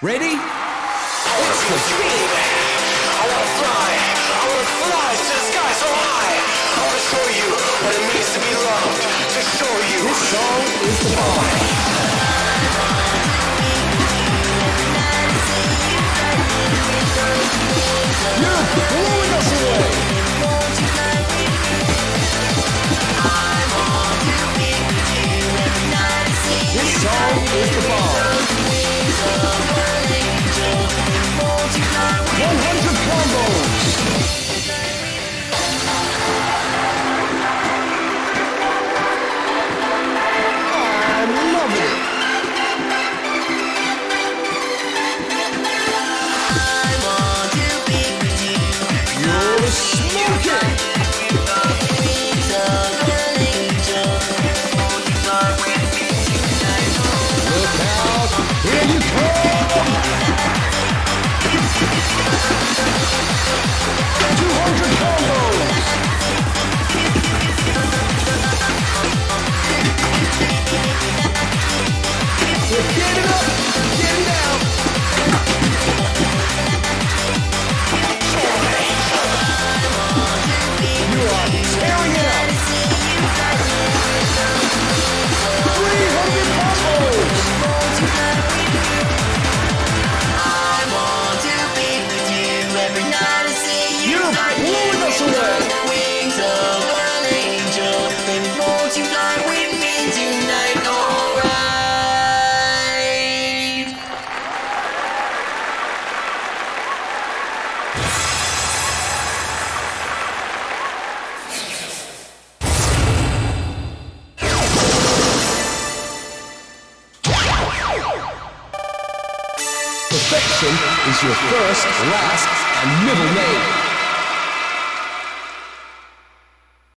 Ready? Let's go. I wanna fly to the sky so high. I wanna show you what it means to be loved. To show you. This song is the bomb. You're blowing us away. This song is the bomb. 100 combos. I'm loving it. You're smoking. Look out. Here you come. 200 combos. Get it up, get it down. You are tearing it up. 300 combos. You're blowing us away. Wings of an angel, baby, won't you fly with me tonight? Alright. Perfection is your first, last, and middle name.